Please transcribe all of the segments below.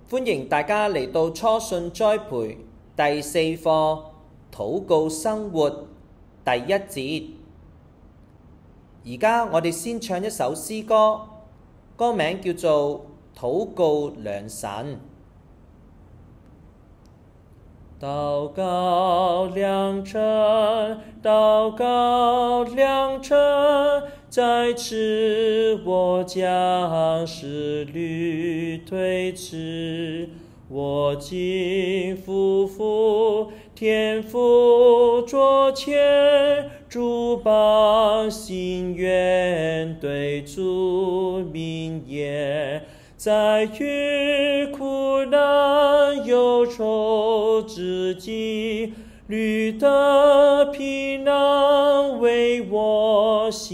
歡迎大家嚟到初信栽培第4課禱告生活第1節。而家我哋先唱一首詩歌，歌名叫做《禱告良神》。禱告良辰，禱告良辰，在此我將思慮推遲，我今匍匐天父座前，主幫心願對主明言，在於苦難憂愁之際，慮得平安為我心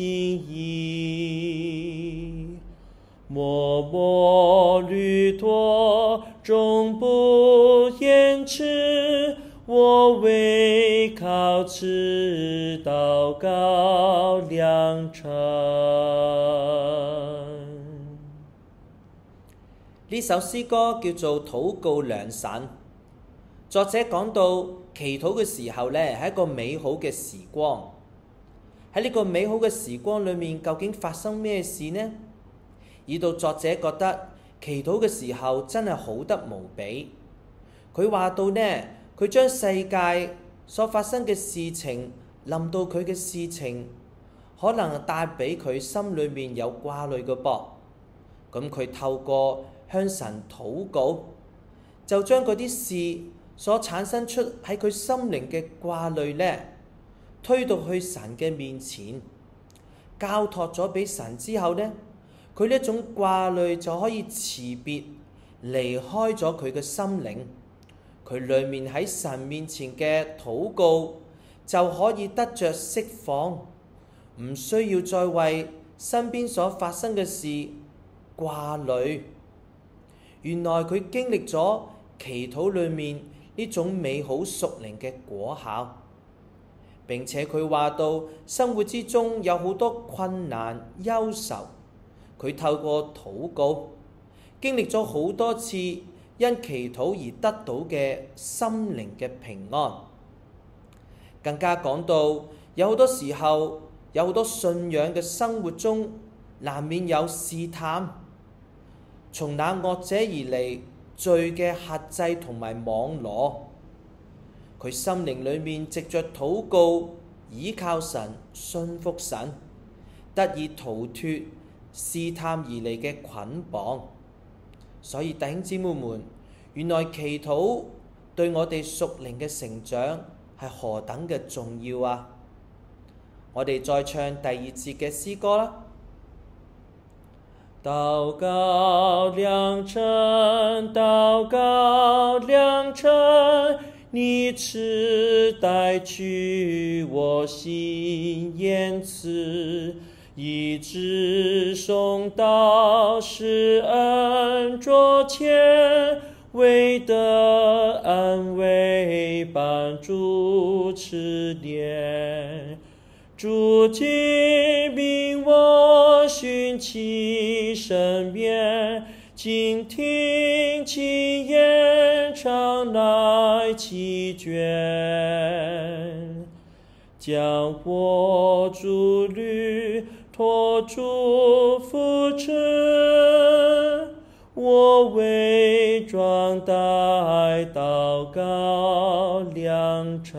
意。默默慮托，終不延遲，我唯靠此禱告良辰。呢首詩歌叫做《禱告良神》，作者講到祈禱嘅時候呢，係一個美好嘅時光。喺呢個美好嘅時光裏面，究竟發生咩事呢？以到作者覺得祈禱嘅時候真係好得無比。佢話到呢，佢將世界所發生嘅事情，臨到佢嘅事情，可能帶俾佢心裏面有掛慮嘅噃。咁佢透過向神禱告，就將嗰啲事所產生出喺佢心靈嘅掛慮呢，推到去神嘅面前，交託咗俾神之後呢，佢呢一種掛慮就可以辭別，離開咗佢嘅心靈。佢裏面喺神面前嘅禱告就可以得着釋放，唔需要再為身邊所發生嘅事掛慮。原來佢經歷咗祈禱裏面呢種美好屬靈嘅果效，並且佢話到生活之中有好多困難憂愁，佢透過禱告經歷咗好多次因祈禱而得到嘅心靈嘅平安。更加講到有好多時候，有好多信仰嘅生活中難免有試探，從那惡者而嚟罪嘅轄制同埋網羅，佢心靈裏面藉着禱告倚靠神，信服神，得以逃脫試探而嚟嘅捆綁。所以弟兄姊妹們，原來祈禱對我哋屬靈嘅成長係何等嘅重要啊！我哋再唱第2節嘅詩歌啦。禱告良辰，禱告良辰，你此代取我心言辭，以致誦道施恩座前，為得安慰幫助持念。主今命我尋其身邊，靜聽其言，常來其眷，將我主慮托主扶持，我為壯大禱告良辰。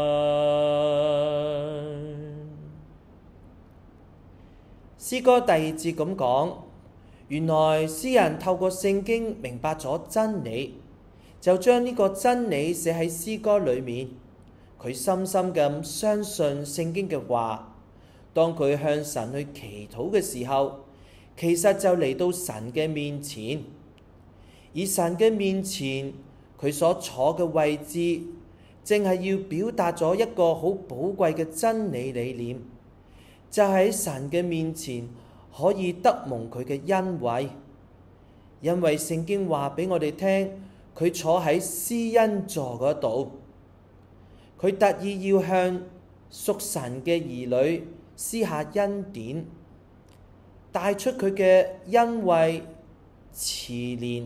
詩歌第2節咁講，原來詩人透過聖經明白咗真理，就將呢個真理寫喺詩歌裏面。佢深深咁相信聖經嘅話，當佢向神去祈禱嘅時候，其實就嚟到神嘅面前。而神嘅面前，佢所坐嘅位置，正係要表達咗一個好寶貴嘅真理理念，就喺神嘅面前可以得蒙佢嘅恩惠。因為聖經話俾我哋聽，佢坐喺施恩座嗰度，佢特意要向屬神嘅兒女施下恩典，帶出佢嘅恩惠、慈憐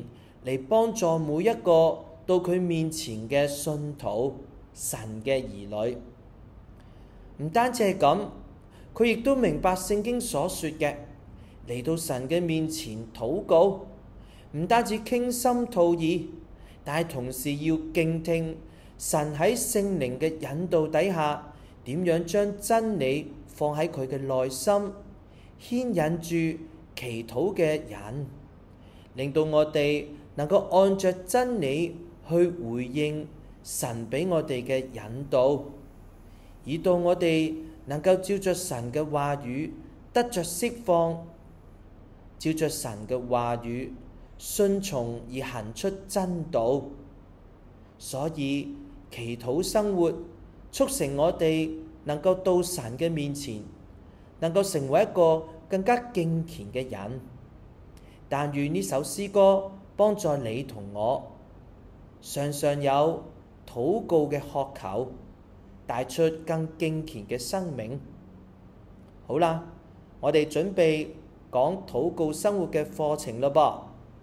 嚟幫助每一個到佢面前嘅信徒、神嘅兒女。唔單止係咁，佢亦都明白聖經所說嘅，嚟到神嘅面前禱告，唔單止傾心吐意，但係同時要敬聽神喺聖靈嘅引導底下，點樣將真理放喺佢嘅內心，牽引住祈禱嘅人，令到我哋能夠按着真理去回應神俾我哋嘅引導，以到我哋能夠照着神嘅話語得着釋放，照着神嘅話語順從而行出真道。所以祈禱生活促成我哋能夠到神嘅面前，能夠成為一個更加敬虔嘅人。但願呢首詩歌幫助你同我，常常有禱告嘅渴求，帶出更敬虔嘅生命。好啦，我哋準備講禱告生活嘅課程咯噃。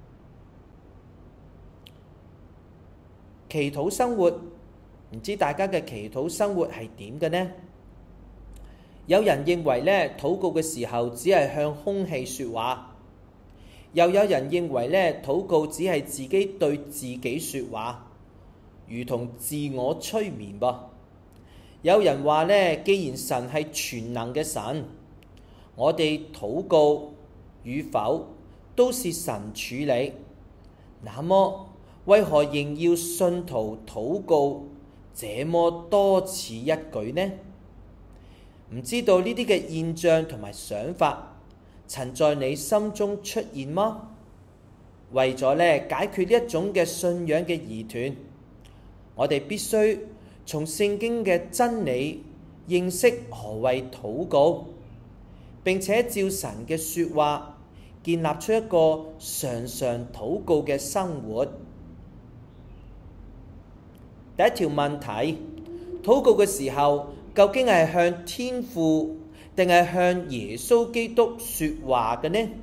祈禱生活，唔知大家嘅祈禱生活係點嘅呢？有人認為咧，禱告嘅時候只係向空氣說話，又有人認為咧，禱告只係自己對自己說話，如同自我催眠噃。有人話咧，既然神係全能嘅神，我哋禱告與否都是神處理，那麼為何仍要信徒禱告這麼多此一舉呢？唔知道呢啲嘅現象同埋想法曾在你心中出現嗎？為咗解決呢一種嘅信仰嘅疑團，我哋必須從聖經嘅真理認識何謂禱告，並且照神嘅說話建立出一個常常禱告嘅生活。第一條問題，禱告嘅時候究竟係向天父定係向耶穌基督說話嘅呢？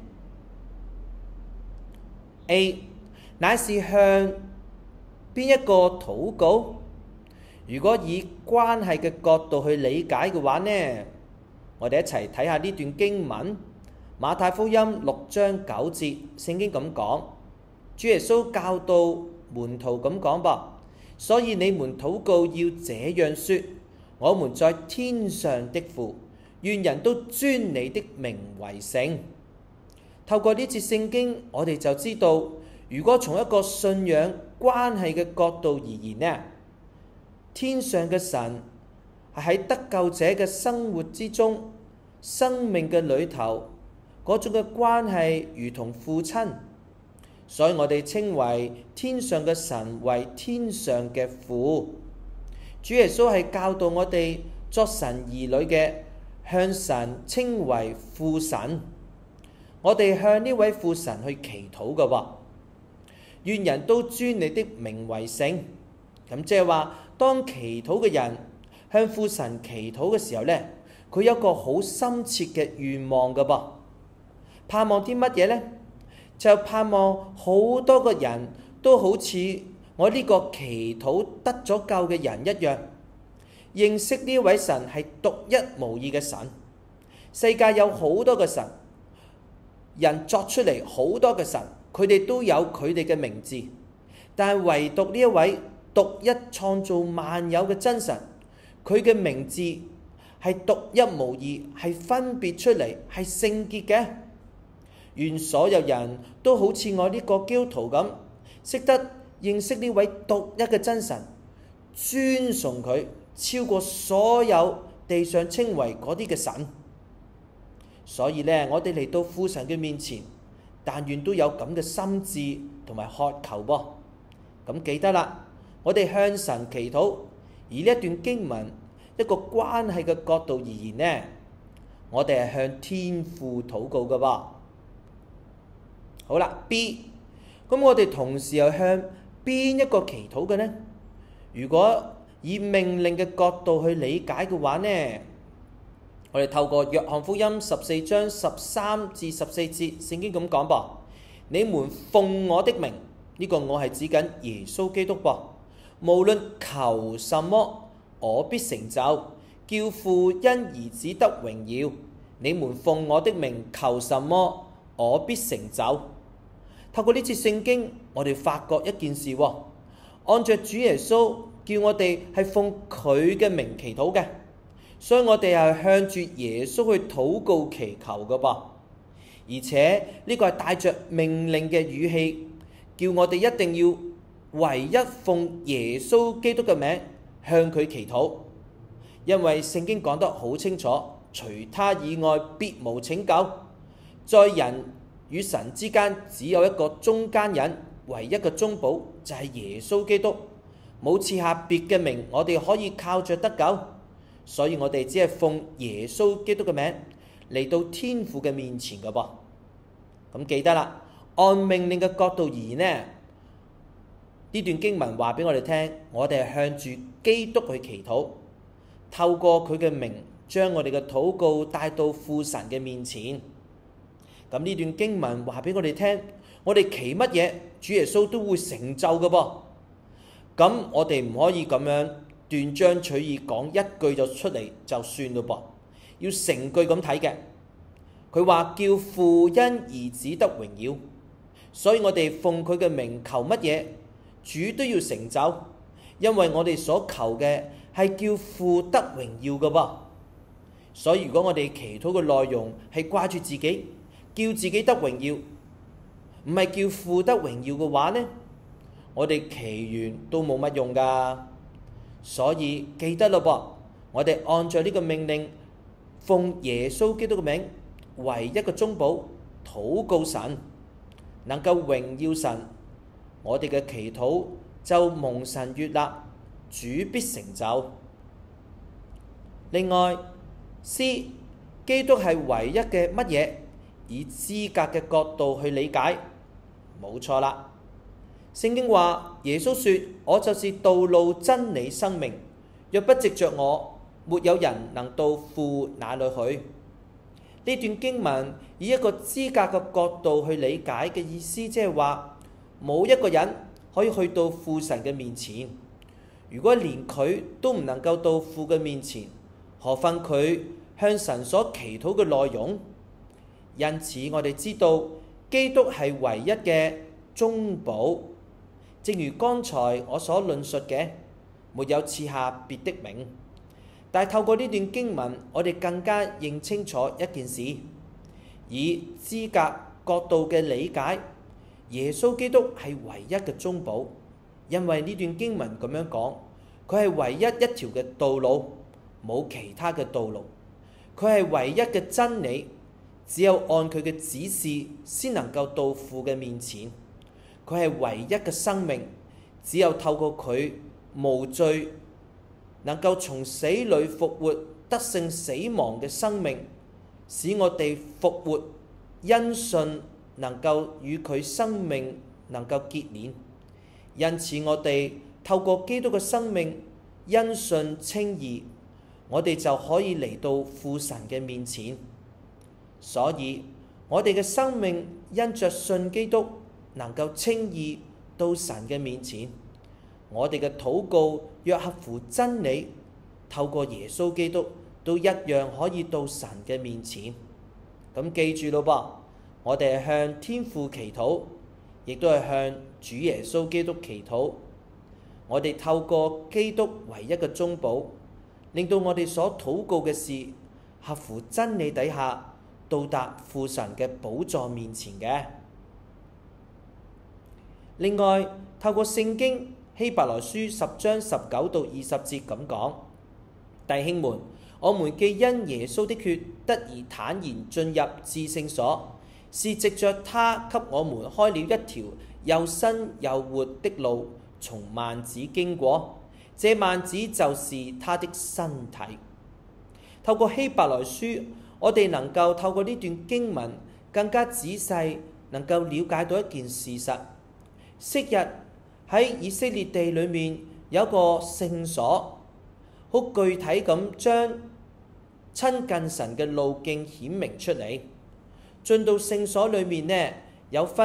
A 乃是向邊一個禱告？如果以關係嘅角度去理解嘅話呢，我哋一齊睇下呢段經文，馬太福音6章9節，聖經咁講，主耶穌教導門徒咁講噃，所以你們禱告要這樣說：我們在天上的父，願人都尊你的名為聖。透過呢節聖經，我哋就知道，如果從一個信仰關係嘅角度而言呢，天上嘅神係喺得救者嘅生活之中，生命嘅裏頭嗰種嘅關係如同父親，所以我哋稱為天上嘅神為天上嘅父。主耶穌係教導我哋作神兒女嘅，向神稱為父神。我哋向呢位父神去祈禱嘅喎，願人都尊你的名為聖。咁即係話，當祈禱嘅人向父神祈禱嘅時候呢，佢有一個好深切嘅願望嘅噃，盼望啲乜嘢呢？就盼望好多個人都好似我呢個祈禱得咗救嘅人一樣，認識呢位神係獨一無二嘅神。世界有好多嘅神，人作出嚟好多嘅神，佢哋都有佢哋嘅名字，但係唯獨呢一位獨一創造萬有嘅真神，佢嘅名字係獨一無二，係分別出嚟，係聖潔嘅。願所有人都好似我呢個基督徒咁，識得認識呢位獨一嘅真神，尊崇佢，超過所有地上稱為嗰啲嘅神。所以呢，我哋嚟到父神嘅面前，但願都有咁嘅心志同埋渴求噃。咁記得啦，我哋向神祈禱，而呢一段經文一個關係嘅角度而言呢，我哋係向天父禱告嘅噃。好啦 ，B， 咁我哋同時又向邊一個祈禱嘅呢？如果以命令嘅角度去理解嘅話呢，我哋透過約翰福音14章13至14節，聖經咁講噃：你們奉我的名呢個我係指緊耶穌基督噃。無論求什麼，我必成就，叫父因兒子得榮耀。你們奉我的名求什麼，我必成就。透過呢節聖經，我哋發覺一件事喎，按着主耶穌叫我哋係奉佢嘅名祈禱嘅，所以我哋係向住耶穌去禱告祈求嘅噃。而且呢個係帶着命令嘅語氣，叫我哋一定要唯一奉耶穌基督嘅名向佢祈禱，因為聖經講得好清楚，除他以外別無拯救，在人與神之間只有一個中間人，唯一嘅中保就係耶穌基督，冇賜下別嘅名，我哋可以靠着得救，所以我哋只係奉耶穌基督嘅名嚟到天父嘅面前嘅噃。咁記得啦，按命令嘅角度而言呢段經文話俾我哋聽，我哋係向住基督去祈禱，透過佢嘅名將我哋嘅禱告帶到父神嘅面前。咁呢段經文話俾我哋聽，我哋祈乜嘢，主耶穌都會成就嘅噃。咁我哋唔可以咁樣斷章取義講一句就出嚟就算咯噃，要成句咁睇嘅。佢話叫父因兒子得榮耀，所以我哋奉佢嘅名求乜嘢，主都要成就，因為我哋所求嘅係叫父得榮耀嘅噃。所以如果我哋祈禱嘅內容係掛住自己，叫自己得榮耀，唔係叫父得榮耀嘅話呢，我哋祈完都冇乜用噶。所以記得咯噃，我哋按照呢個命令，奉耶穌基督嘅名，唯一嘅中保，禱告神，能夠榮耀神，我哋嘅祈禱就蒙神悅納，主必成就。另外，C 基督係唯一嘅乜嘢？以資格嘅角度去理解，冇錯啦。聖經話耶穌說：我就是道路、真理、生命，若不藉着我，沒有人能到父那裏去。呢段經文以一個資格嘅角度去理解嘅意思，即係話冇一個人可以去到父神嘅面前。如果連佢都唔能夠到父嘅面前，何況佢向神所祈禱嘅內容？因此我哋知道基督係唯一嘅中保，正如剛才我所論述嘅，沒有賜下別的名。但係透過呢段經文，我哋更加認清楚一件事，以資格角度嘅理解，耶穌基督係唯一嘅中保，因為呢段經文咁樣講，佢係唯一一條嘅道路，冇其他嘅道路，佢係唯一嘅真理，只有按佢嘅指示先能夠到父嘅面前。佢係唯一嘅生命，只有透過佢無罪，能夠從死裏復活，得勝死亡嘅生命，使我哋復活，因信能夠與佢生命能夠結連。因此我哋透過基督嘅生命，因信稱義，我哋就可以嚟到父神嘅面前。所以我哋嘅生命因着信基督，能夠稱義到神嘅面前。我哋嘅禱告若合乎真理，透過耶穌基督都一樣可以到神嘅面前。咁記住咯噃，我哋係向天父祈禱，亦都係向主耶穌基督祈禱。我哋透過基督唯一嘅中保，令到我哋所禱告嘅事合乎真理底下，到達父神嘅寶座面前嘅。另外，透過聖經希伯來書10章19到20節咁講：弟兄們，我們既因耶穌的血得以坦然進入至聖所，是藉着他給我們開了一條又新又活的路，從幔子經過。這幔子就是他的身體。透過希伯來書，我哋能夠透過呢段經文更加仔細，能夠了解到一件事實。昔日喺以色列地裏面有一個聖所，好具體咁將親近神嘅路徑顯明出嚟。進到聖所裏面呢，有分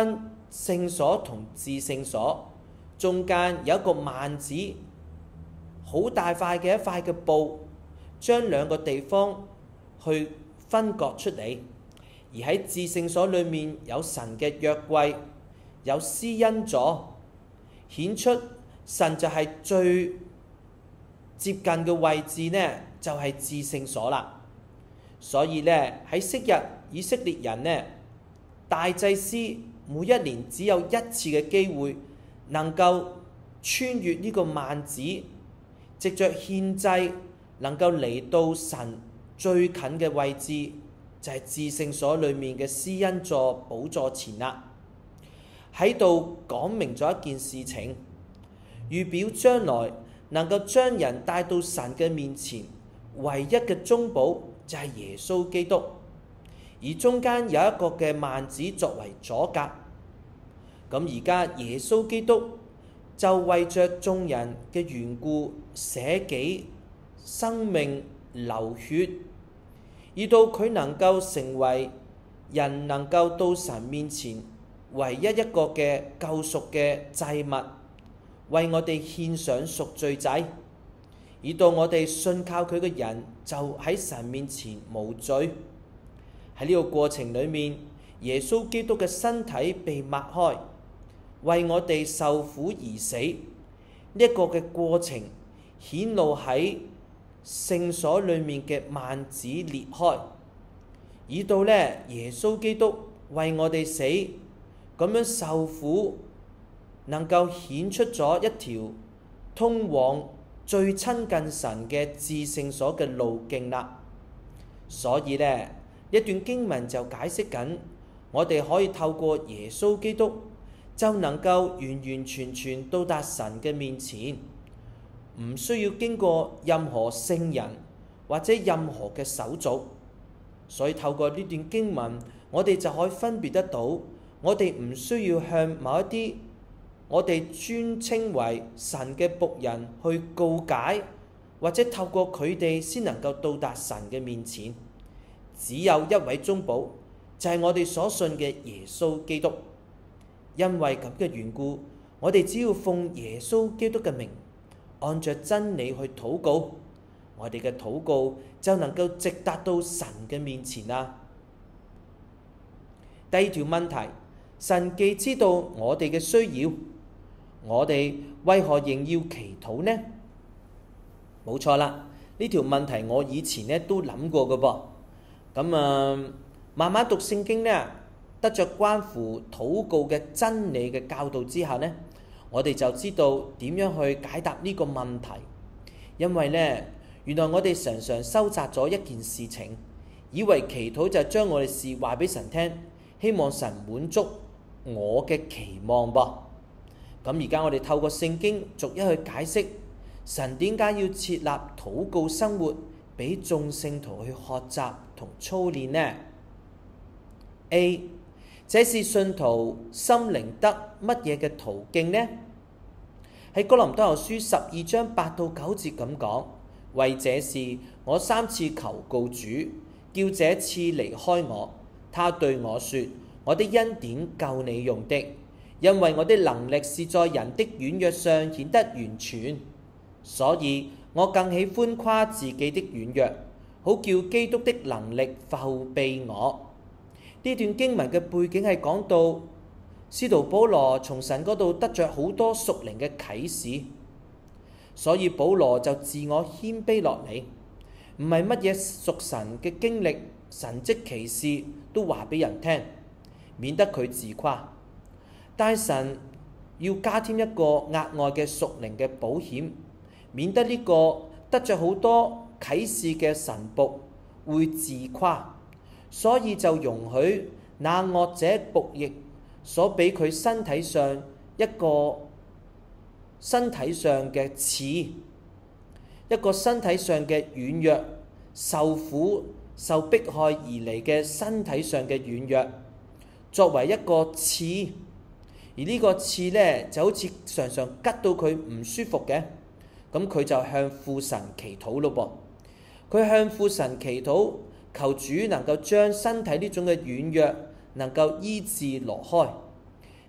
聖所同至聖所中間有一個幔子，好大塊嘅一塊嘅布，將兩個地方去分割出嚟。而喺至聖所裏面有神嘅約櫃，有施恩座，顯出神就係最接近嘅位置呢，就係至聖所啦。所以呢，喺昔日以色列人呢，大祭司每一年只有一次嘅機會能夠穿越呢個幔子，藉着獻祭能夠嚟到神最近嘅位置，就係至聖所裏面嘅施恩座寶座前啦。喺度講明咗一件事情，預表將來能夠將人帶到神嘅面前，唯一嘅中保就係耶穌基督。而中間有一個嘅幔子作為阻隔。咁而家耶穌基督就為着眾人嘅緣故捨己生命流血，而到佢能夠成為人能夠到神面前唯一一個嘅救贖嘅祭物，為我哋獻上贖罪祭，而到我哋信靠佢嘅人就喺神面前無罪。喺呢個過程裏面，耶穌基督嘅身體被擘開，為我哋受苦而死。呢一個嘅過程顯露喺聖所裏面嘅幔子裂開，以到呢耶穌基督為我哋死，咁樣受苦，能夠顯出咗一條通往最親近神嘅至聖所嘅路徑啦。所以呢一段經文就解釋緊，我哋可以透過耶穌基督就能夠完完全全到達神嘅面前，唔需要經過任何聖人或者任何嘅手續。所以透過呢段經文，我哋就可以分別得到，我哋唔需要向某一啲我哋尊稱為神嘅僕人去告解，或者透過佢哋先能夠到達神嘅面前。只有一位中保，就係我哋所信嘅耶穌基督。因為咁嘅緣故，我哋只要奉耶穌基督嘅名，按着真理去禱告，我哋嘅禱告就能夠直達到神嘅面前啦。第二條問題，神既知道我哋嘅需要，我哋為何仍要祈禱呢？冇錯啦，呢條問題我以前都諗過嘅噃。咁慢慢讀聖經呢，得着關乎禱告嘅真理嘅教導之下呢，我哋就知道點樣去解答呢個問題。因為呢，原來我哋常常收窄咗一件事情，以為祈禱就係將我哋事話俾神聽，希望神滿足我嘅期望噃。咁而家我哋透過聖經逐一去解釋，神點解要設立禱告生活，俾眾聖徒去學習同操練呢？ A. 這是信徒心靈得乜嘢嘅途徑呢？喺哥林多後書12章8到9節咁講，為這事我3次求告主，叫這次離開我。他對我說，我的恩典夠你用的，因為我的能力是在人的軟弱上顯得完全，所以我更喜歡誇自己的軟弱，好叫基督的能力覆庇我。呢段經文嘅背景係講到使徒保羅從神嗰度得着好多屬靈嘅啟示，所以保羅就自我謙卑落嚟，唔係乜嘢屬神嘅經歷、神蹟奇事都話俾人聽，免得佢自誇。但神要加添一個額外嘅屬靈嘅保險，免得呢個得着好多啟示嘅神僕會自誇。所以就容許那惡者僕役所俾佢身體上一個身體上嘅刺，一個身體上嘅軟弱、受苦、受迫害而嚟嘅身體上嘅軟弱，作為一個刺。而呢個刺呢，就好似常常拮到佢唔舒服嘅，咁佢就向父神祈禱咯噃。佢向父神祈禱，求主能夠將身體呢種嘅軟弱能夠醫治挪開。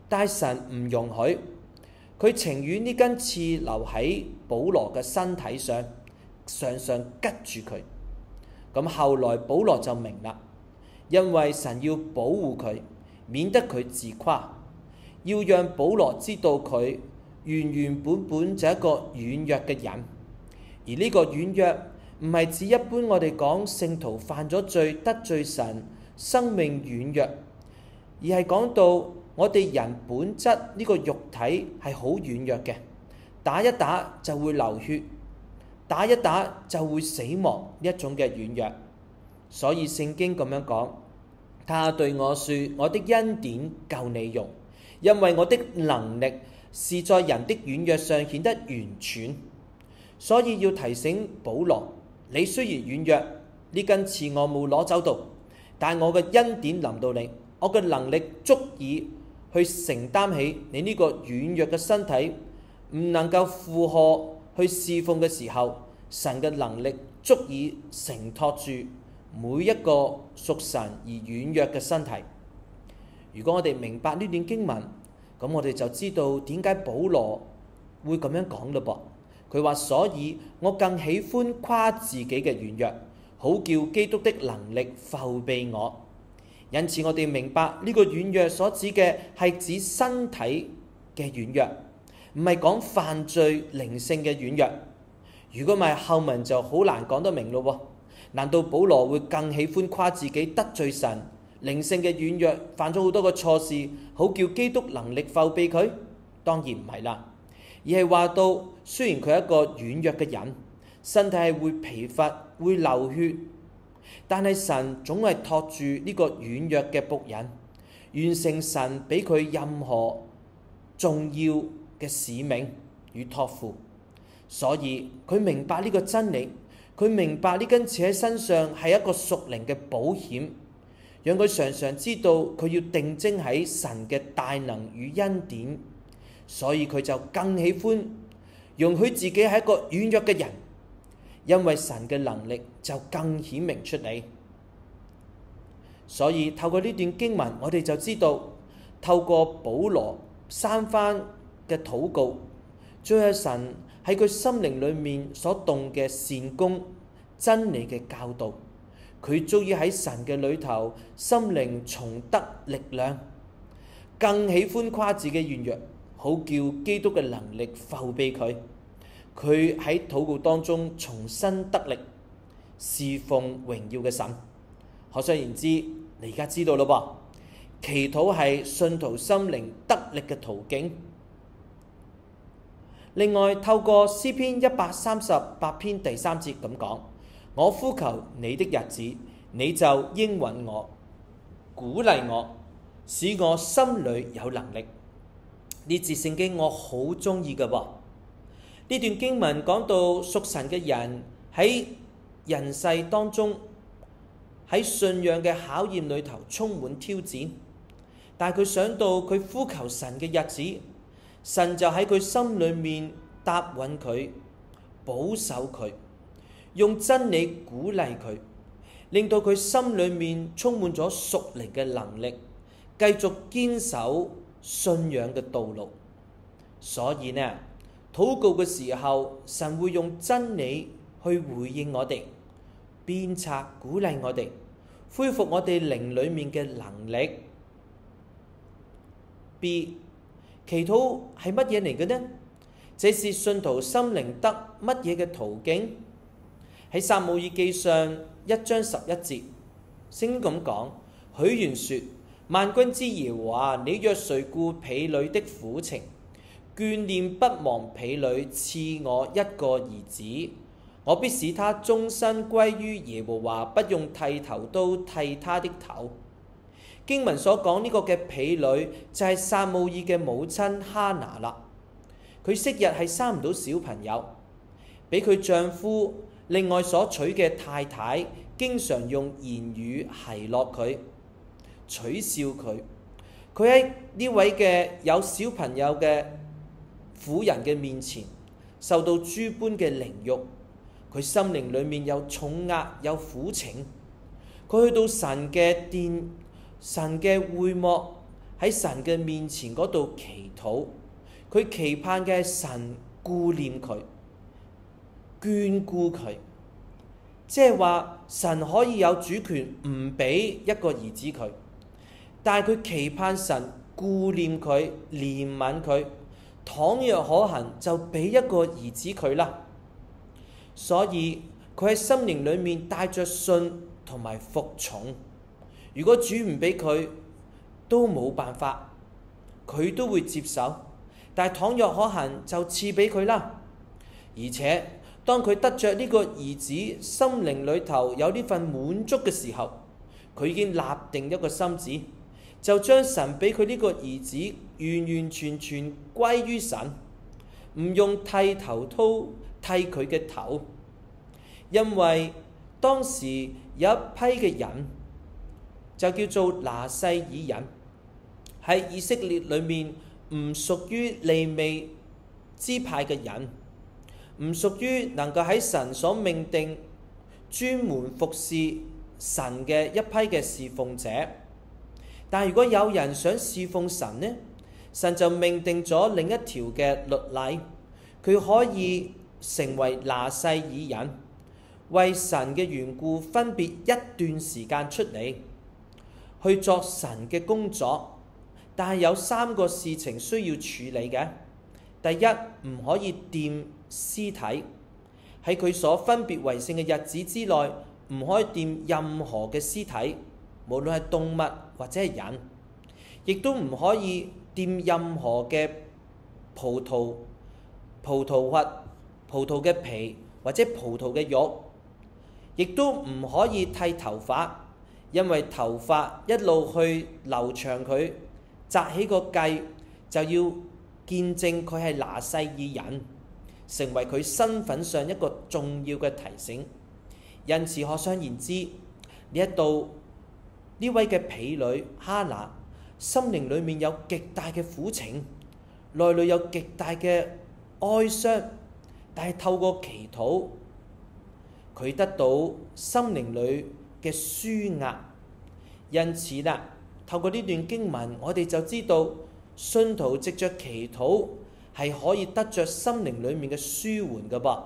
但係神唔容許，佢情願呢根刺留喺保羅嘅身體上，常常拮住佢。咁後來保羅就明啦，因為神要保護佢，免得佢自誇，要讓保羅知道佢原本就係一個軟弱嘅人。而呢個軟弱唔係指一般我哋講聖徒犯咗罪得罪神，生命軟弱，而係講到我哋人本質呢個肉體係好軟弱嘅，打一打就會流血，打一打就會死亡，一種嘅軟弱。所以聖經咁樣講，他對我說：我的恩典夠你用，因為我的能力是在人的軟弱上顯得完全。所以要提醒保羅，你雖然軟弱，呢根刺我冇攞走到，但我嘅恩典臨到你，我嘅能力足以去承擔起你呢個軟弱嘅身體唔能夠負荷去侍奉嘅時候，神嘅能力足以承托住每一個屬神而軟弱嘅身體。如果我哋明白呢段經文，咁我哋就知道點解保羅會咁樣講嘞噃。佢話：所以我更喜歡誇自己嘅軟弱，好叫基督的能力覆庇我。因此我哋明白呢個軟弱所指嘅係指身體嘅軟弱，唔係講犯罪靈性嘅軟弱。如果唔係，後文就好難講得明咯喎。難道保羅會更喜歡誇自己得罪神靈性嘅軟弱，犯咗好多個錯事，好叫基督能力覆庇佢？當然唔係啦，而係話到雖然佢係一個軟弱嘅人，身體係會疲乏會流血，但係神總係托住呢個軟弱嘅僕人，完成神俾佢任何重要嘅使命與託付。所以佢明白呢個真理，佢明白呢根刺喺身上係一個屬靈嘅保險，讓佢常常知道佢要定睛喺神嘅大能與恩典。所以佢就更喜歡容許自己係一個軟弱嘅人，因為神嘅能力就更顯明出嚟。所以透過呢段經文，我哋就知道透過保羅三番嘅禱告，最後神喺佢心靈裏面所動嘅善功真理嘅教導，佢足以喺神嘅裏頭心靈重得力量，更喜歡誇自己軟弱，好叫基督嘅能力覆庇佢。佢喺禱告當中重新得力，侍奉榮耀嘅神。可想而知，你而家知道咯噃，祈禱係信徒心靈得力嘅途徑。另外，透過詩篇138篇第3節咁講：我呼求你的日子，你就應允我，鼓勵我，使我心裏有能力。呢節聖經我好中意嘅噃。呢段經文講到屬神嘅人喺人世當中，喺信仰嘅考驗裏頭充滿挑戰，但係佢想到佢呼求神嘅日子，神就喺佢心裏面答允佢，保守佢，用真理鼓勵佢，令到佢心裏面充滿咗屬靈嘅能力，繼續堅守信仰嘅道路。所以呢，禱告嘅時候，神會用真理去回應我哋，鞭策鼓勵我哋，恢復我哋靈裏面嘅能力。B. 祈禱係乜嘢嚟嘅呢？這是信徒心靈得乜嘢嘅途徑？喺撒母耳記上1章11節，聖經咁講：許願說，萬軍之耶和華，你若垂顧婢女的苦情，眷念不忘婢女，賜我一個兒子，我必使他終身歸於耶和華，不用剃頭刀剃他的頭。經文所講呢個嘅婢女就係撒母耳嘅母親哈拿啦。佢昔日係生唔到小朋友，俾佢丈夫另外所娶嘅太太經常用言語奚落佢，取笑佢。佢喺呢位嘅有小朋友嘅婦人嘅面前受到諸般嘅凌辱，佢心靈裏面有重壓有苦情。佢去到神嘅殿、神嘅會幕， 喺神嘅面前嗰度祈禱，佢期盼嘅係神顧念佢、眷顧佢，即係話神可以有主權唔俾一個兒子佢，但係佢期盼神顧念佢、憐憫佢，倘若可行就俾一個兒子佢啦。所以佢喺心靈裏面帶着信同埋服從。如果主唔俾佢，都冇辦法，佢都會接受。但係倘若可行，就賜俾佢啦。而且當佢得着呢個兒子，心靈裏頭有呢份滿足嘅時候，佢已經立定一個心志，就將神俾佢呢個兒子完完全全歸於神，唔用剃頭刀剃佢嘅頭。因為當時有一批嘅人就叫做拿細耳人，喺以色列裏面唔屬於利未支派嘅人，唔屬於能夠喺神所命定專門服侍神嘅一批嘅侍奉者。但如果有人想侍奉神呢，神就命定咗另一條嘅律例，佢可以成為拿細耳人，為神嘅緣故分別一段時間出嚟去做神嘅工作。但係有3個事情需要處理嘅。第一，唔可以掂屍體，喺佢所分別為聖嘅日子之內，唔可以掂任何嘅屍體，無論係動物或者係人，亦都唔可以掂任何嘅葡萄核、葡萄嘅皮或者葡萄嘅肉，亦都唔可以剃頭髮，因為頭髮一路去留長佢，紮起個髻，就要見證佢係拿細耳人，成為佢身份上一個重要嘅提醒。因此可想而知，呢一度呢位嘅婢女哈拿心靈裏面有極大嘅苦情，內裏有極大嘅哀傷，但係透過祈禱，佢得到心靈裏嘅舒壓。因此啦，透過呢段經文，我哋就知道信徒藉着祈禱係可以得着心靈裏面嘅舒緩嘅噃。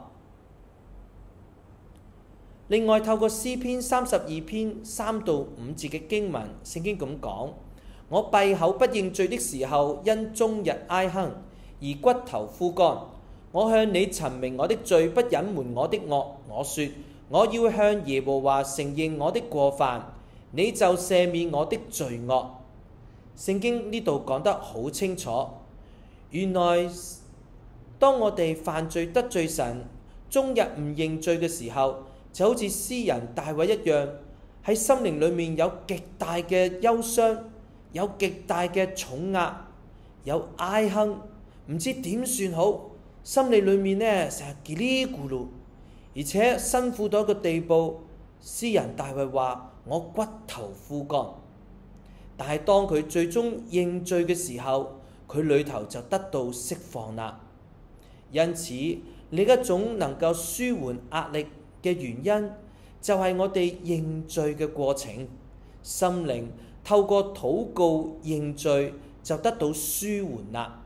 另外，透過詩篇32篇3到5節嘅經文，聖經咁講：我閉口不認罪的時候，因終日哀哼而骨頭枯乾。我向你陳明我的罪，不隱瞞我的惡。我說我要向耶和華承認我的過犯，你就赦免我的罪惡。聖經呢度講得好清楚，原來當我哋犯罪得罪神，終日唔認罪嘅時候，就好似詩人大衛一樣，喺心靈裏面有極大嘅憂傷，有極大嘅重壓，有哀哼，唔知點算好，心理裏面呢成日嘰哩咕嚕，而且辛苦到一個地步，詩人大衛話：我骨頭枯乾。但係當佢最終認罪嘅時候，佢裏頭就得到釋放啦。因此，另一種能夠舒緩壓力嘅原因，就係我哋認罪嘅過程，心靈透過禱告認罪就得到舒緩啦。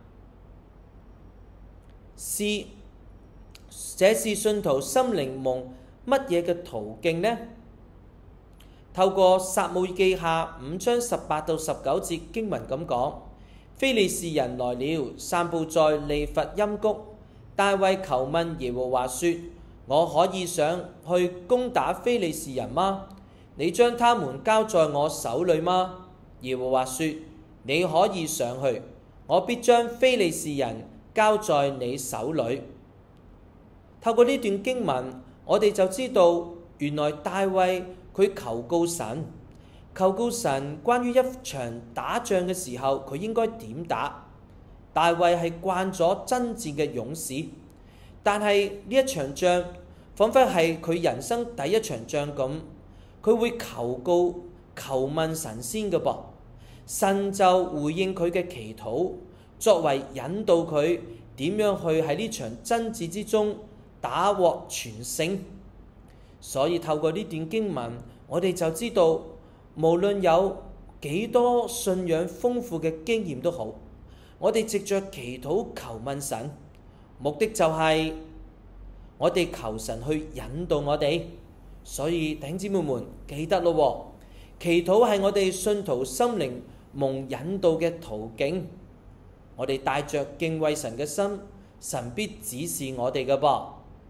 這是信徒心靈蒙乜嘢嘅途徑呢？透過撒母耳記下5章18到19節經文咁講：非利士人來了，散布在利乏音谷。大衛求問耶和華說：我可以上去攻打非利士人嗎？你將他們交在我手裏嗎？耶和華說：你可以上去，我必將非利士人交在你手裏。透過呢段經文，我哋就知道原來大衛佢求告神關於一場打仗嘅時候，佢應該點打。大衛係慣咗爭戰嘅勇士，但係呢一場仗彷彿係佢人生第一場仗咁，佢會求問神先嘅噃，神就回應佢嘅祈禱，作為引導佢點樣去喺呢場爭戰之中打獲全勝。所以透過呢段經文，我哋就知道，無論有幾多信仰豐富嘅經驗都好，我哋藉着祈禱求問神，目的就係我哋求神去引導我哋。所以弟兄姊妹們記得咯，祈禱係我哋信徒心靈蒙引導嘅途徑。我哋帶着敬畏神嘅心，神必指示我哋嘅噃。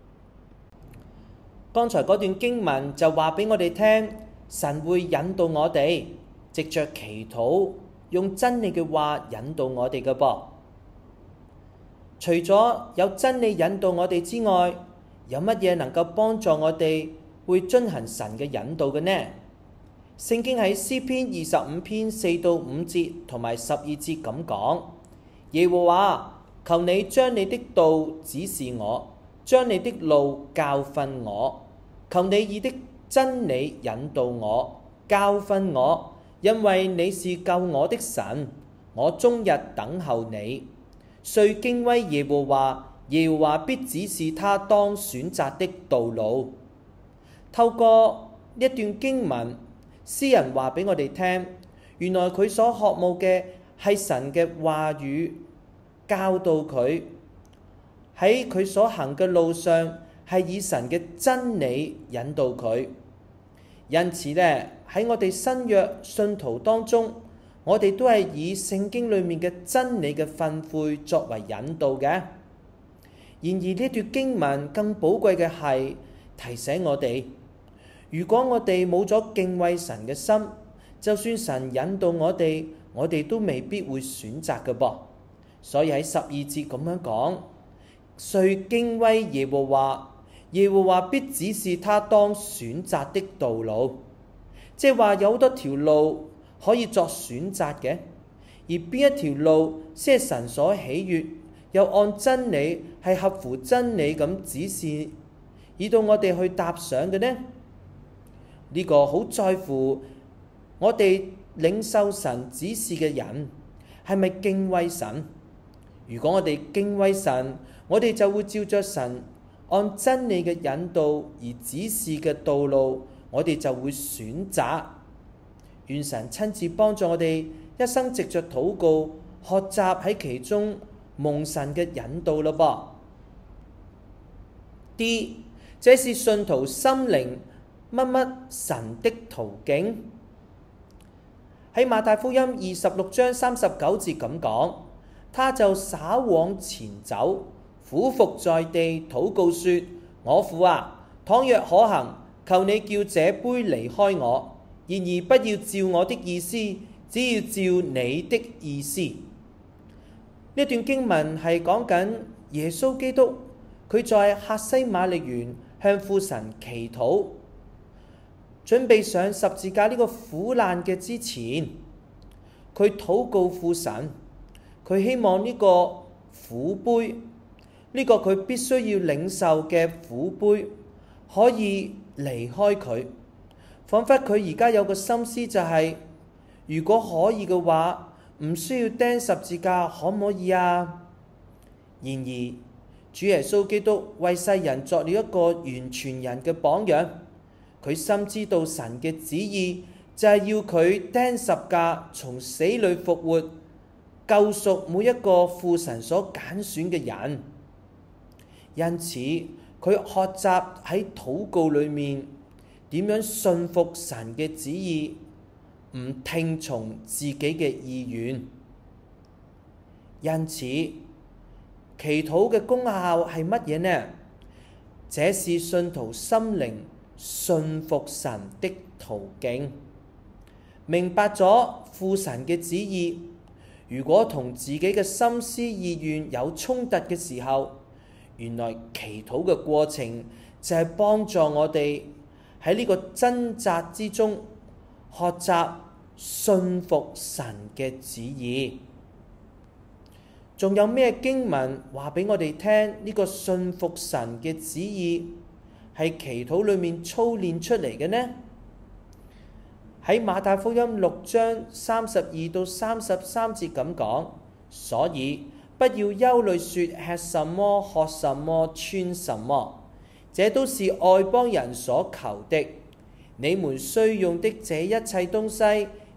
剛才嗰段經文就話俾我哋聽，神會引導我哋，藉着祈禱，用真理嘅話引導我哋嘅噃。除咗有真理引導我哋之外，有乜嘢能夠幫助我哋會遵行神嘅引導嘅呢？聖經喺詩篇25篇4到5節同埋12節咁講：耶和華，求你將你的道指示我，將你的路教訓我。求你以的真理引導我，教訓我，因為你是救我的神，我終日等候你。遂敬畏耶和華，耶和華必指示他當選擇的道路。透過一段經文，詩人話俾我哋聽，原來佢所渴慕嘅係神嘅話語，教導佢喺佢所行嘅路上係以神嘅真理引導佢。因此呢，喺我哋新約信徒當中，我哋都係以聖經裏面嘅真理嘅訓誨作為引導嘅。然而呢段經文更寶貴嘅係提醒我哋，如果我哋冇咗敬畏神嘅心，就算神引導我哋都未必會選擇嘅噃。所以喺12節咁樣講：遂敬畏耶和華，耶和華必指示他當選擇的道路。即係話有好多條路可以作選擇嘅，而邊一條路先係神所喜悅，又按真理係合乎真理咁指示，以到我哋去踏上嘅呢？呢個好在乎我哋領受神指示嘅人係咪敬畏神。如果我哋敬畏神，我哋就會照着神按真理嘅引導而指示嘅道路，我哋就會選擇。願神親自幫助我哋一生藉着禱告，學習喺其中蒙神嘅引導咯噃。D， 這是信徒心靈乜乜神的途徑。喺馬太福音26章39節咁講，他就稍往前走，俯伏在地禱告說：我父啊，倘若可行，求你叫這杯離開我，然而不要照我的意思，只要照你的意思。呢段經文係講緊耶穌基督，佢在客西馬尼園向父神祈禱，準備上十字架呢個苦難嘅之前，佢禱告父神，佢希望呢個苦杯，呢個佢必須要領受嘅苦杯可以離開佢。彷彿佢而家有個心思就係，如果可以嘅話，唔需要釘十字架，可唔可以啊？然而主耶穌基督為世人作了一個完全人嘅榜樣，佢深知道神嘅旨意就係要佢釘十架，從死裏復活，救贖每一個父神所揀選嘅人。因此佢學習喺禱告裏面點樣信服神嘅旨意，唔聽從自己嘅意願。因此祈禱嘅功效係乜嘢呢？這是信徒心靈信服神的途徑。明白咗父神嘅旨意，如果同自己嘅心思意願有衝突嘅時候，原來祈禱嘅過程就係幫助我哋喺呢個掙扎之中學習信服神嘅旨意。仲有咩經文話俾我哋聽呢個信服神嘅旨意係祈禱裏面操練出嚟嘅呢？喺馬太福音6章32到33節咁講，所以不要憂慮說吃什麼、喝什麼、穿什麼，這都是外邦人所求的。你們需用的這一切東西，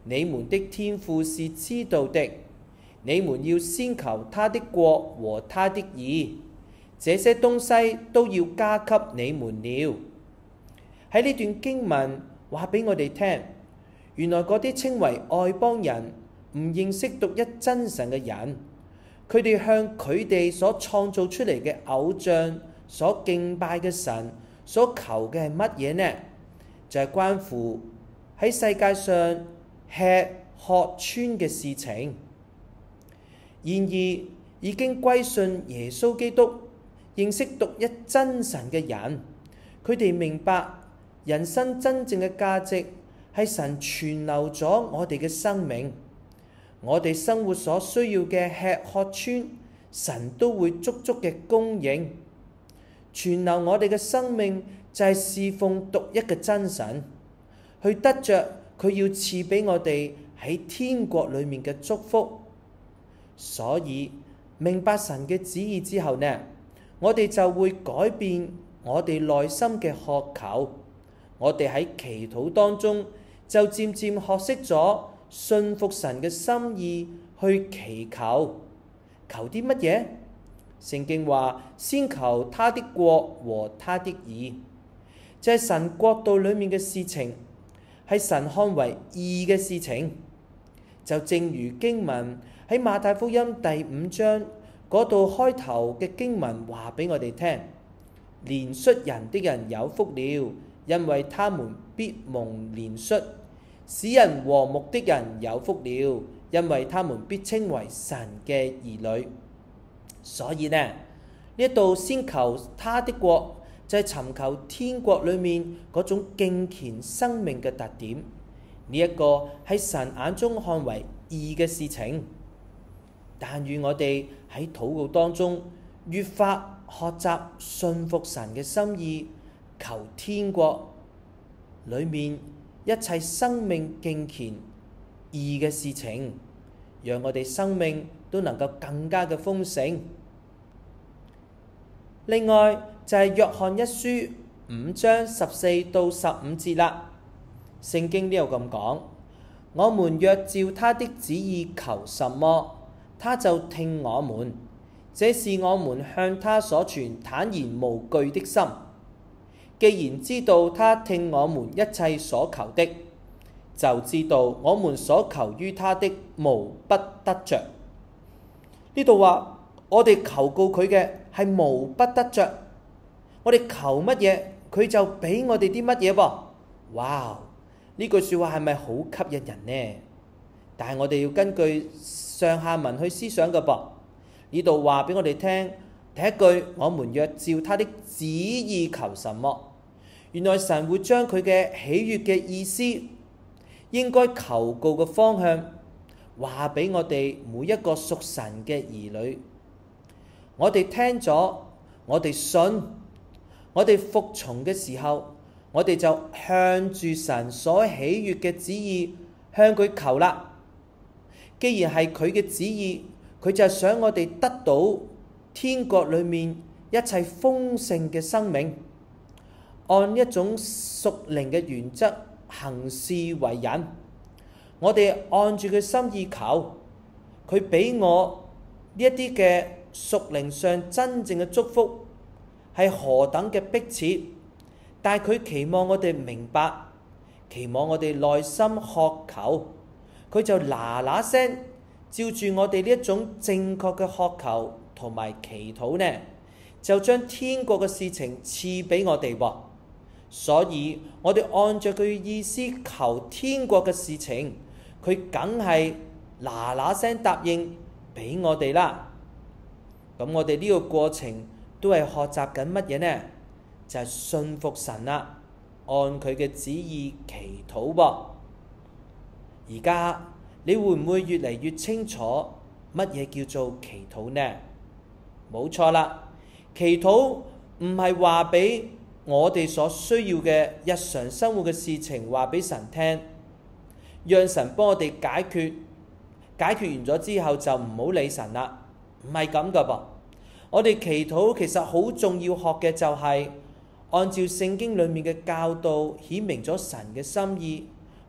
你們的天父是知道的。你們要先求他的國和他的義，這些東西都要加給你們了。喺呢段經文話俾我哋聽，原來嗰啲稱為外邦人唔認識獨一真神嘅人，佢哋向佢哋所創造出嚟嘅偶像所敬拜嘅神所求嘅係乜嘢呢？就係關乎喺世界上吃喝穿嘅事情。然而已經歸信耶穌基督，認識獨一真神嘅人，佢哋明白人生真正嘅價值係神存留咗我哋嘅生命，我哋生活所需要嘅吃喝穿，神都會足足嘅供應。存留我哋嘅生命就係侍奉獨一嘅真神，去得着佢要賜俾我哋喺天國裏面嘅祝福。所以明白神嘅旨意之後呢，我哋就會改變我哋內心嘅渴求。我哋喺祈禱當中就漸漸學識咗信服神嘅心意去祈求。求啲乜嘢？聖經話先求他的國和他的義，就係神國度裏面嘅事情，係神看為義嘅事情。就正如經文喺馬太福音第5章嗰度開頭嘅經文話俾我哋聽，憐恤人的人有福了，因為他們必蒙憐恤；使人和睦的人有福了，因為他們必稱為神嘅兒女。所以呢度先求他的國，就係尋求天國裏面嗰種敬虔生命嘅特點。呢一個喺神眼中看為義嘅事情。但願我哋喺禱告當中越發學習信服神嘅心意，求天國裏面一切生命敬虔義嘅事情，讓我哋生命都能夠更加嘅豐盛。另外就係約翰一書5章14到15節啦。聖經呢度咁講，我們若照他的旨意求什麼，他就聽我們，這是我們向他所存坦然無懼的心。既然知道他聽我們一切所求的，就知道我們所求於他的無不得着。呢度話我哋求告佢嘅係無不得着，我哋求乜嘢佢就俾我哋啲乜嘢噃。哇！呢句說話係咪好吸引人呢？但係我哋要根據上下文去思想嘅噃。呢度話俾我哋聽，第一句我們若照他的旨意求什麼，原來神會將佢嘅喜悅嘅意思，應該求告嘅方向話俾我哋每一個屬神嘅兒女。我哋聽咗，我哋信，我哋服從嘅時候，我哋就向住神所喜悅嘅旨意向佢求啦。既然係佢嘅旨意，佢就係想我哋得到天國裏面一切豐盛嘅生命，按一種屬靈嘅原則行事為人。我哋按住佢心意求，佢俾我呢一啲嘅屬靈上真正嘅祝福係何等嘅迫切，但係佢期望我哋明白，期望我哋內心渴求，佢就嗱嗱聲照住我哋呢一種正確嘅渴求同埋祈禱呢，就將天國嘅事情賜俾我哋喎。所以我哋按照佢嘅意思求天國嘅事情，佢梗係嗱嗱聲答應俾我哋啦。咁我哋呢個過程都係學習緊乜嘢呢？就係信服神啦，按佢嘅旨意祈禱噃。而家你會唔會越嚟越清楚乜嘢叫做祈禱呢？冇錯啦，祈禱唔係話俾我哋所需要嘅日常生活嘅事情話俾神聽，讓神幫我哋解決完咗之後就唔好理神啦。唔係咁噶噃，我哋祈禱其實好重要學嘅就係按照聖經裡面嘅教導顯明咗神嘅心意，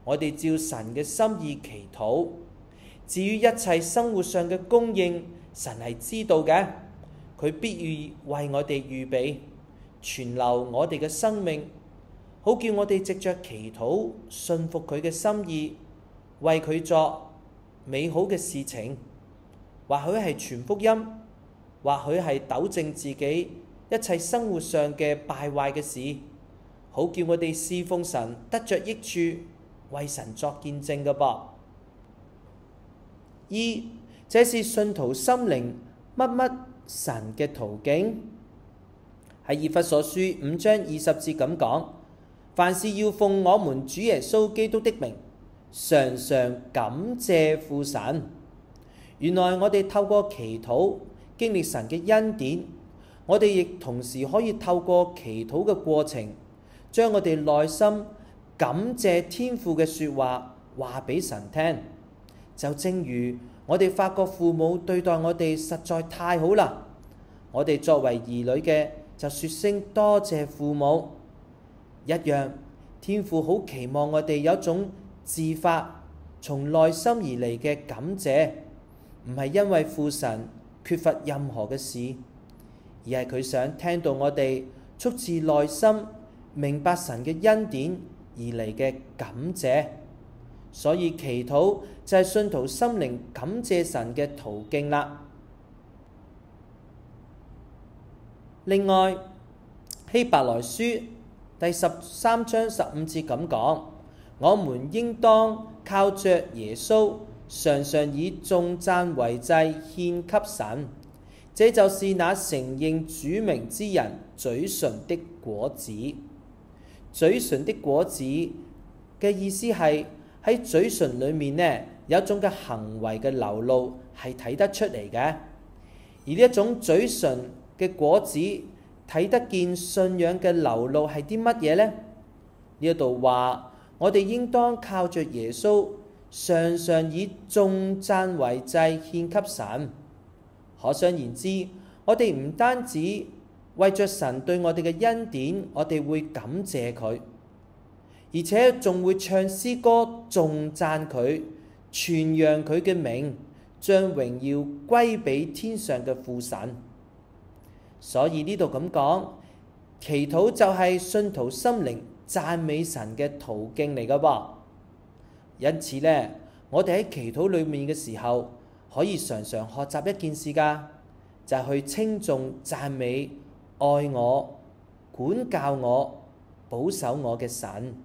我哋照神嘅心意祈禱。至於一切生活上嘅供應，神係知道嘅，佢必須為我哋預備，存留我哋嘅生命，好叫我哋藉着祈禱信服佢嘅心意，為佢作美好嘅事情。或許係傳福音，或許係糾正自己一切生活上嘅敗壞嘅事，好叫我哋侍奉神得着益處，為神作見證嘅噃。這是信徒心靈乜乜神嘅途徑。喺以弗所書5章20節咁講，凡事要奉我們主耶穌基督的名，常常感謝父神。原來我哋透過祈禱經歷神嘅恩典，我哋亦同時可以透過祈禱嘅過程，將我哋內心感謝天父嘅說話話俾神聽。就正如我哋發覺父母對待我哋實在太好啦，我哋作為兒女嘅就說聲多謝父母一樣。天父好期望我哋有一種自發從內心而嚟嘅感謝，唔係因為父神缺乏任何嘅事，而係佢想聽到我哋出自內心明白神嘅恩典而嚟嘅感謝。所以祈禱就係信徒心靈感謝神嘅途徑啦。另外，希伯來書第13章15節咁講，我們應當靠着耶穌，常常以頌讚為祭獻給神，這就是那承認主名之人嘴唇的果子。嘴唇的果子嘅意思係喺嘴唇裏面呢，有一種嘅行為嘅流露係睇得出嚟嘅。而呢一種嘴唇嘅果子睇得見信仰嘅流露係啲乜嘢呢？呢一度話我哋應當靠着耶穌，常常以頌讚為祭獻給神。可想而知，我哋唔單止為着神對我哋嘅恩典，我哋會感謝佢，而且仲會唱詩歌頌讚佢，傳揚佢嘅名，將榮耀歸俾天上嘅父神。所以呢度咁講，祈禱就係信徒心靈讚美神嘅途徑嚟㗎噃。因此呢，我哋喺祈禱裏面嘅時候，可以常常學習一件事㗎，就係去稱頌讚美愛我、管教我、保守我嘅神。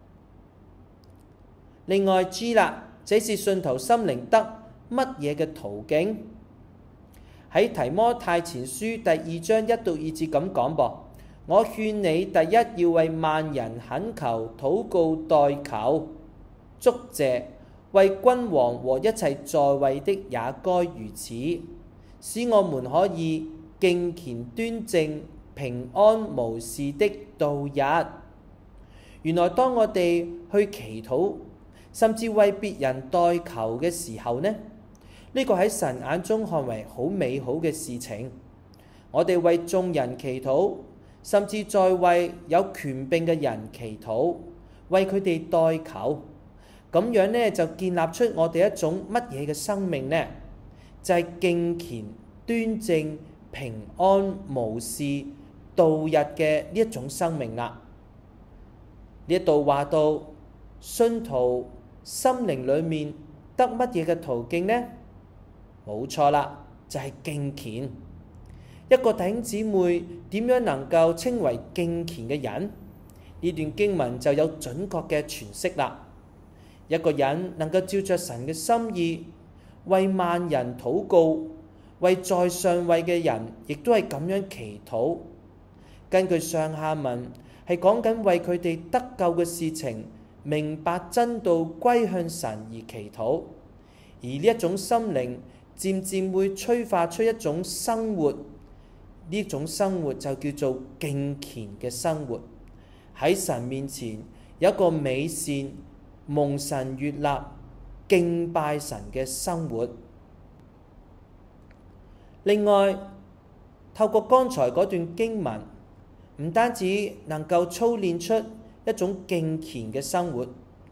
另外知啦，這是信徒心靈得乜嘢嘅途徑？喺提摩太前書第2章1到2節咁講噃，我勸你第一要為萬人懇求、禱告、代求、祝謝，為君王和一切在位的也該如此，使我們可以敬虔端正、平安無事的度日。原來當我哋去祈禱，甚至為別人代求嘅時候呢，呢個喺神眼中看為好美好嘅事情。我哋為眾人祈禱，甚至在為有權柄嘅人祈禱，為佢哋代求，咁樣呢就建立出我哋一種乜嘢嘅生命呢？就係敬虔、端正、平安、無事、度日嘅呢一種生命啦。呢一度話到信徒心靈裏面得乜嘢嘅途徑呢？冇錯啦，就係敬虔。一個弟兄姊妹點樣能夠稱為敬虔嘅人？呢段經文就有準確嘅詮釋啦。一個人能夠照着神嘅心意，為萬人禱告，為在上位嘅人亦都係咁樣祈禱。根據上下文係講緊為佢哋得救嘅事情，明白真道歸向神而祈禱。而呢一種心靈漸漸會催化出一種生活，呢種生活就叫做敬虔嘅生活。喺神面前有一個美善、蒙神悅納、敬拜神嘅生活。另外，透過剛才嗰段經文，唔單止能夠操練出一種敬虔嘅生活，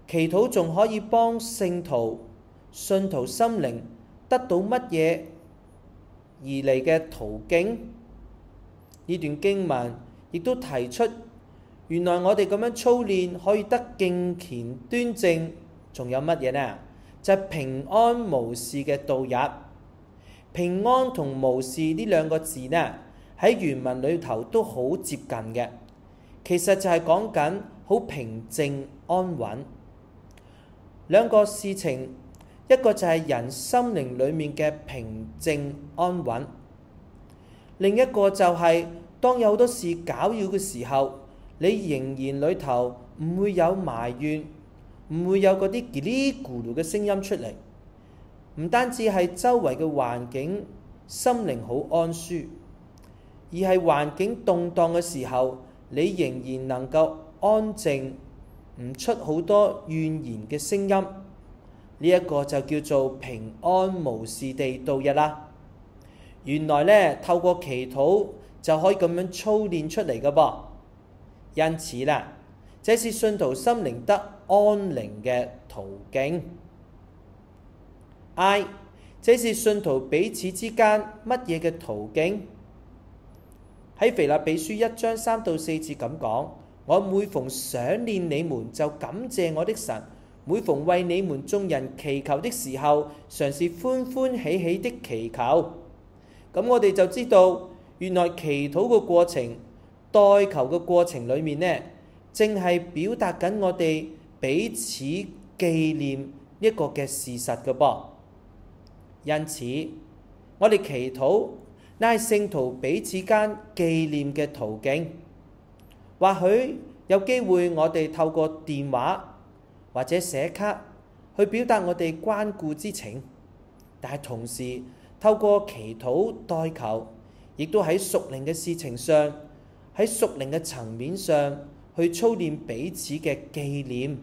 祈禱仲可以幫信徒心靈得到乜嘢而嚟嘅途徑？呢段經文亦都提出，原來我哋咁樣操練可以得敬虔端正，仲有乜嘢呢？就係平安無事嘅度日。平安同無事呢兩個字呢，喺原文裏頭都好接近嘅，其實就係講緊好平靜安穩。兩個事情，一個就係人心靈裏面嘅平靜安穩，另一個就係當有好多事攪擾嘅時候，你仍然裏頭唔會有埋怨，唔會有嗰啲嘰哩咕嚕嘅聲音出嚟。唔單止係周圍嘅環境心靈好安舒，而係環境動盪嘅時候，你仍然能夠安靜，唔出好多怨言嘅聲音。呢一個就叫做平安無事地度日啦。原來呢，透過祈禱就可以咁樣操練出嚟嘅噃。因此啦，這是信徒心靈得安寧嘅途徑。I， 這是信徒彼此之間乜嘢嘅途徑？喺腓立比書1章3到4節咁講，我每逢想念你們，就感謝我的神；每逢為你們眾人祈求的時候，常是歡歡喜喜的祈求。咁我哋就知道，原來祈禱嘅過程、代求嘅過程裏面呢，正係表達緊我哋彼此紀念一個嘅事實嘅噃。因此，我哋祈禱乃係聖徒彼此間紀念嘅途徑。或許有機會我哋透過電話或者寫卡去表達我哋關顧之情，但係同時透過祈禱代求，亦都喺屬靈嘅事情上，喺屬靈嘅層面上去操練彼此嘅紀念。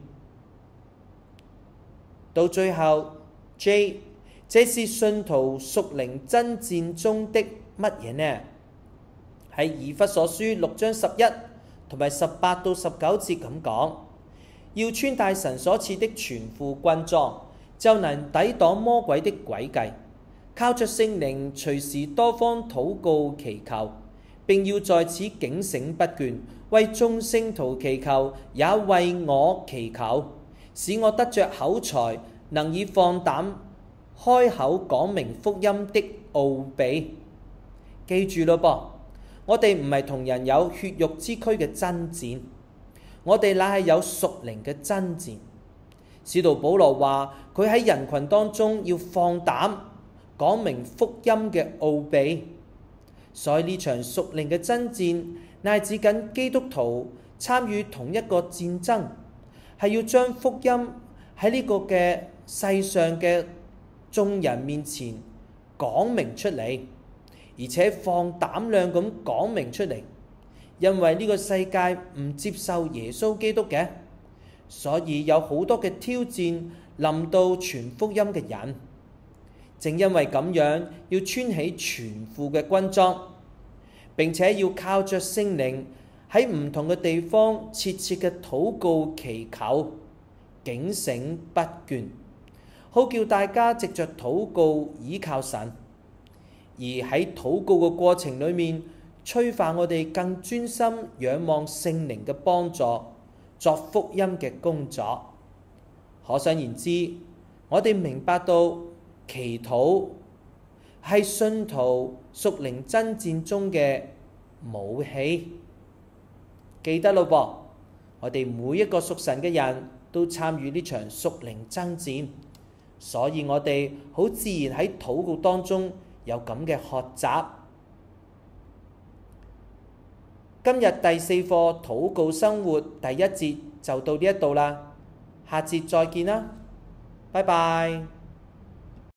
到最後 J，這是信徒屬靈爭戰中的乜嘢呢？喺以弗所書6章11同埋18到19節咁講，要穿戴神所賜的全副軍裝，就能抵擋魔鬼的詭計，靠着聖靈隨時多方禱告祈求，並要在此警醒不倦，為眾聖徒祈求，也為我祈求，使我得着口才，能以放膽開口講明福音的奧秘。記住咯噃，我哋唔係同人有血肉之軀嘅爭戰，我哋乃係有屬靈嘅爭戰。使徒保羅話佢喺人群當中要放膽講明福音嘅奧秘，所以呢場屬靈嘅爭戰乃係指緊基督徒參與同一個戰爭，係要將福音喺呢個嘅世上嘅眾人面前講明出嚟，而且放膽量咁講明出嚟。因為呢個世界唔接受耶穌基督嘅，所以有好多嘅挑戰臨到傳福音嘅人。正因為咁樣，要穿起全副嘅軍裝，並且要靠着聖靈喺唔同嘅地方切切嘅禱告祈求，警醒不倦，好叫大家藉着禱告倚靠神，而喺禱告嘅過程裏面，催化我哋更專心仰望聖靈嘅幫助，作福音嘅工作。可想而知，我哋明白到祈禱係信徒屬靈爭戰中嘅武器。記得咯噃，我哋每一個屬神嘅人都參與呢場屬靈爭戰，所以我哋好自然喺禱告當中有咁嘅學習。今日第4課禱告生活第1節就到呢一度啦，下節再見啦，拜拜。